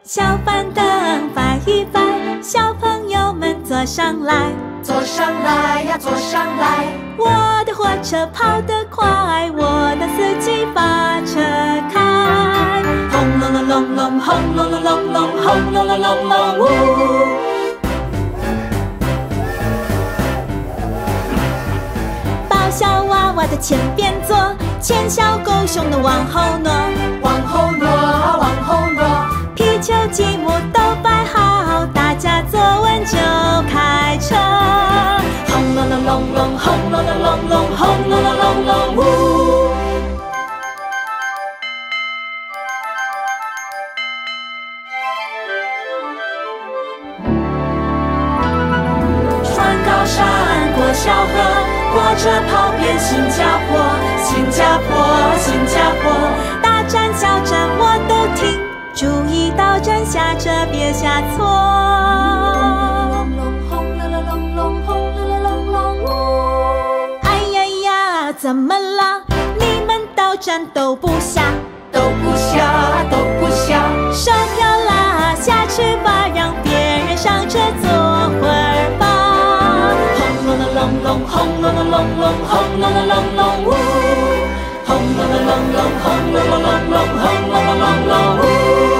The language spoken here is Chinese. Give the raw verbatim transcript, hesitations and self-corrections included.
小板凳摆一摆，小朋友们坐上来， 坐上来呀，坐上来。 我的火车跑得快，我的司机把车开。轰隆隆隆隆，轰隆隆隆隆，轰隆隆隆隆，呜！抱小娃娃的前边坐，牵小狗熊的往后挪， 往后挪，往后挪。 皮球、积木都摆好，大家坐稳就开车。轰隆隆隆隆，轰隆隆隆隆，轰隆隆隆隆，呜！穿高山，过小河，火车跑遍新加坡，新加坡，新加坡。大站小站我都听，注意到站下车别下错。哎呀呀，怎么了？你们到站都不下， 都不下，都不下。 售票啦，下去吧，让别人上车坐会儿吧。轰隆隆隆隆，轰隆隆隆隆，轰隆隆隆隆，呜！轰隆隆隆隆，轰隆隆隆隆，轰隆隆隆隆，呜！